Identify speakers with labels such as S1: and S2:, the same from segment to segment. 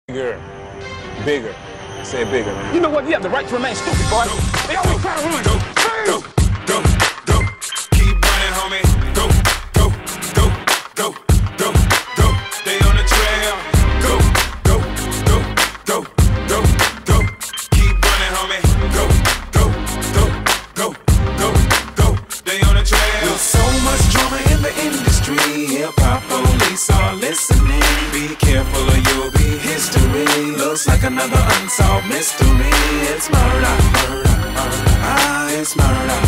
S1: Bigger. Bigger. Say it bigger, man.
S2: You know what? You have the right to remain stupid, boy. They always try to run.
S3: Go. Keep running, homie. Go. They on the trail. Go. Keep running, homie. Go. They on the trail. With so much drama in the industry, hip-hop police are listening. Be careful or you'll be history. Looks like another unsolved mystery. It's murder. It's murder.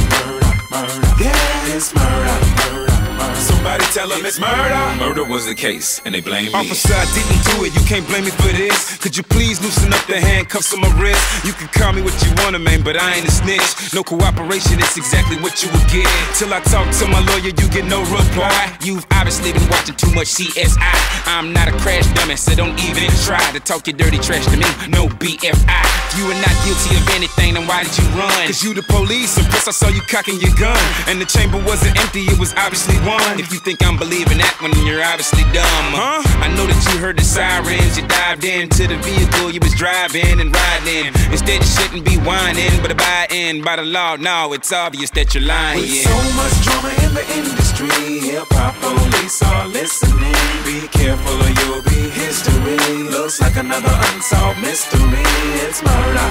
S3: Yeah, it's murder. Somebody tell them it's murder. Murder was the case, and they blame me. Officer, I didn't do it, you can't blame me for this. Could you please loosen up the handcuffs on my wrist? You can call me what you wanna, man, but I ain't a snitch. No cooperation, it's exactly what you would get. Till I talk to my lawyer, you get no reply. You've obviously been watching too much CSI. I'm not a crash dummy, so don't even try to talk your dirty trash to me. No BFI. If you were not guilty of anything, then why did you run? Cause you the police, and plus I saw you cocking your gun. And the chamber wasn't empty, it was obviously one. If you think I'm believing that one, you're obviously dumb. I know that you heard the sirens, you dived into the vehicle you was driving and riding. Instead you shouldn't be whining, but abiding by the law. No, it's obvious that you're lying. With so much drama in the industry, hip-hop police are listening. Be careful or you'll be history. Looks like another unsolved mystery. It's murder.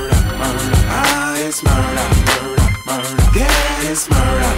S3: It's murder. Yeah, it's murder.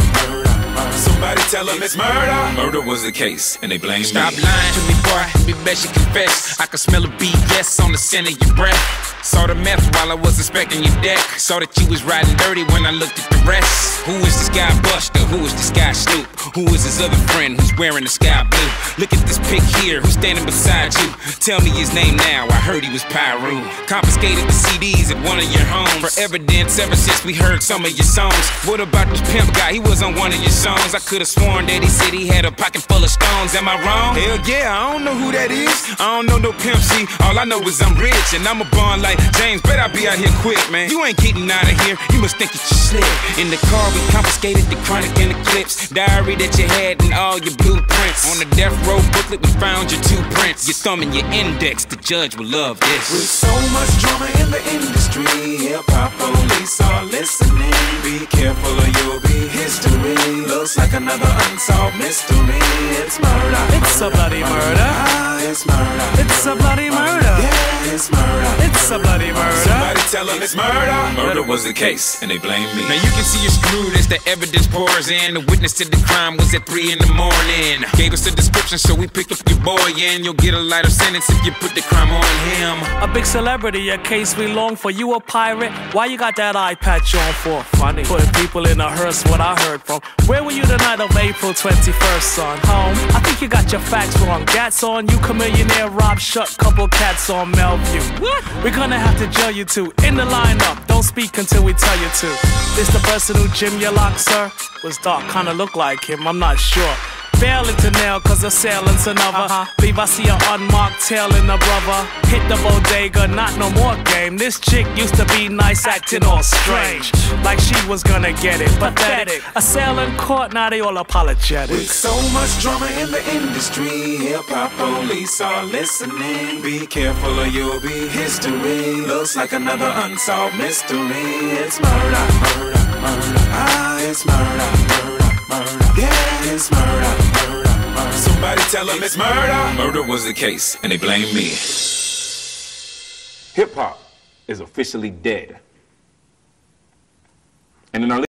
S3: Somebody tell them it's murder. Murder was the case, and they blame me. Stop lying to me, boy. Be best you confess. I can smell a BS on the scent of your breath. Saw the meth while I was inspecting your deck. Saw that you was riding dirty when I looked at the rest. Who is this guy Buster? Who is this guy Snoop? Who is his other friend who's wearing the sky blue? Look at this pic here, who's standing beside you? Tell me his name now, I heard he was Pyru. Confiscated the CDs at one of your homes for evidence ever since we heard some of your songs. What about this pimp guy? He was on one of your songs. I could've sworn that he said he had a pocket full of stones. Am I wrong? Hell yeah, I don't know who that is. I don't know no Pimp C. All I know is I'm rich and I'm a born like James. Bet I be out here quick, man. You ain't getting out of here. You must think that you slick. In the car we confiscated the chronic and the clips, diary that you had and all your blueprints. On the death row booklet we found your 2 prints. Your thumb and your index. The judge will love this. With so much drama in the industry, hip-hop police are listening. Be careful or you'll be history. Looks like another unsolved mystery. It's murder.
S4: It's a bloody murder.
S3: It's murder.
S4: It's a bloody murder.
S3: Yeah, it's murder.
S4: It's a bloody murder.
S3: Somebody tell them it's murder. Murder was the case, and they blame me. Now you can see you're screwed as the evidence pours in. The witness to the crime was at 3 in the morning. Gave us a description, so we picked up your boy, and you'll get a lighter sentence if you put the crime on him.
S4: A big celebrity, a case we long for. You a pirate? Why you got that eye patch on for? Funny. Putting people in a hearse, what I heard from. Where were you the night of April 21st, son? Home? I think you got your facts wrong. Gats on you, millionaire, Rob Shut, couple cats on Melview. What? We're gonna have to jail you two. In the lineup, don't speak until we tell you to. This the person who Jim your lock, sir? Was dark, kinda look like him, I'm not sure. Failing to nail, cause assailant's another. Leave I see an unmarked tail in the brother. Hit the bodega, not no more game. This chick used to be nice, acting all strange. Like she was gonna get it, pathetic. Assailant caught, now they all apologetic.
S3: With so much drama in the industry, hip-hop police are listening. Be careful or you'll be history. Looks like another unsolved mystery. It's murder. It's murder. Yeah, it's murder. Somebody tell them it's murder. Murder was the case, and they blame me.
S1: Hip hop is officially dead. And in our